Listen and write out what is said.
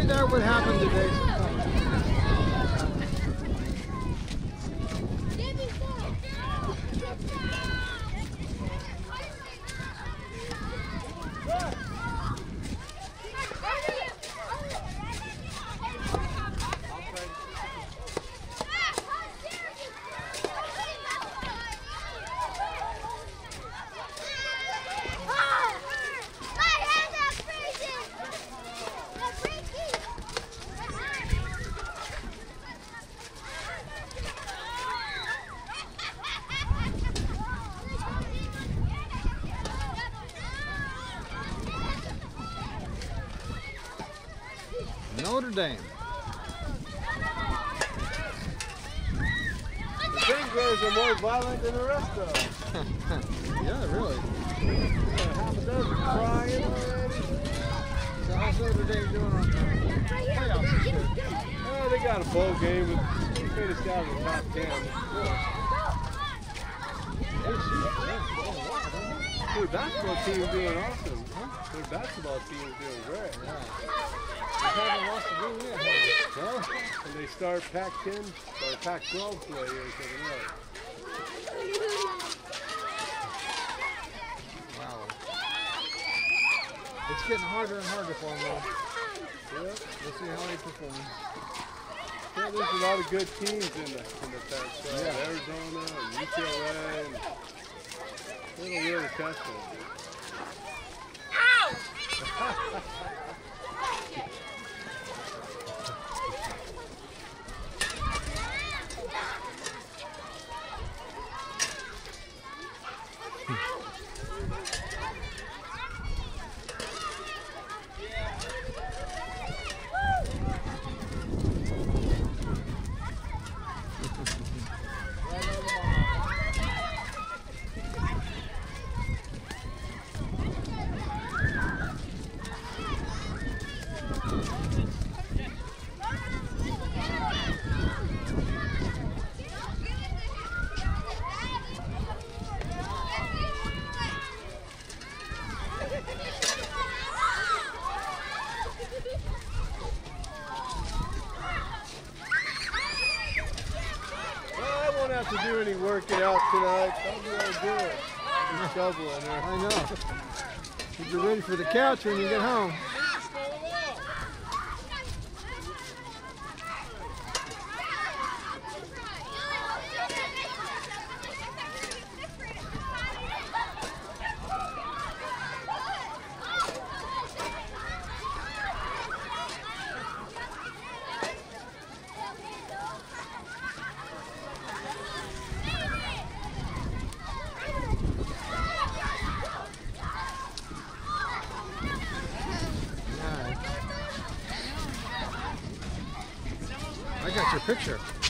maybe that would happen today sometime. Notre Dame. The Bengals are more violent than the rest of them. Yeah, really. Half a dozen crying already. So how's Notre Dame doing on playoffs this year? Oh, they got a bowl game. They finished out in the top 10. Their basketball team doing awesome. Huh? Their basketball team is doing great. They haven't lost a game yet, have they? Well, and they start Pac-10 or Pac-12 play here coming up. Wow. It's getting harder and harder for them, though. Yeah. We'll see how they perform. Yeah, there's a lot of good teams in the Pac-12. Yeah. Arizona and UCLA. And it'll really test them. Ow! To do any working out tonight. I'm going to do it. Just shoveling there. I know. You're ready for the couch when you get home. I got your picture.